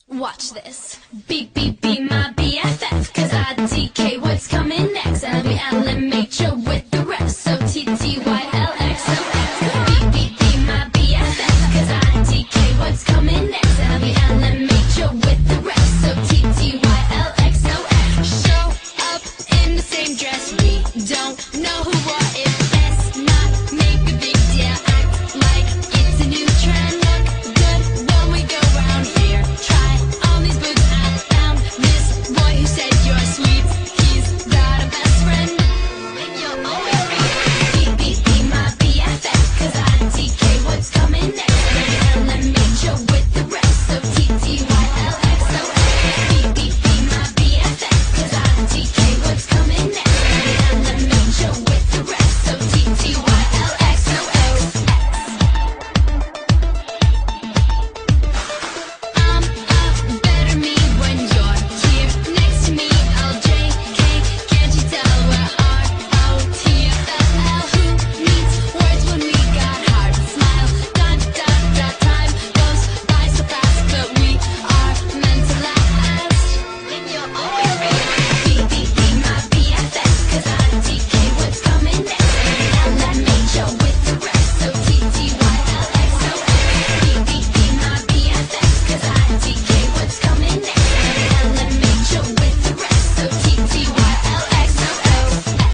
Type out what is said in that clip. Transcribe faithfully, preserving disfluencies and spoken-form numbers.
Watch this. Beep, beep, be my B F F. Cause I D K what's coming next. L B L M H O with the rest. So T T Y L X O X. Beep, beep, be my B F F. Cause I D K what's coming next. L B L M H O with the rest. So T T Y L X O X. Show up in the same dress. We don't know who or if. Let's not make a big deal. Act like it's a new trend. Look good when we go round here. Try on these boots. I found this boy who said you're sweet. He's got a best friend. You'll always be beep, beep, be my B F F. Cause I D K what's coming next. L M H O with the rest. So T T Y L X O X.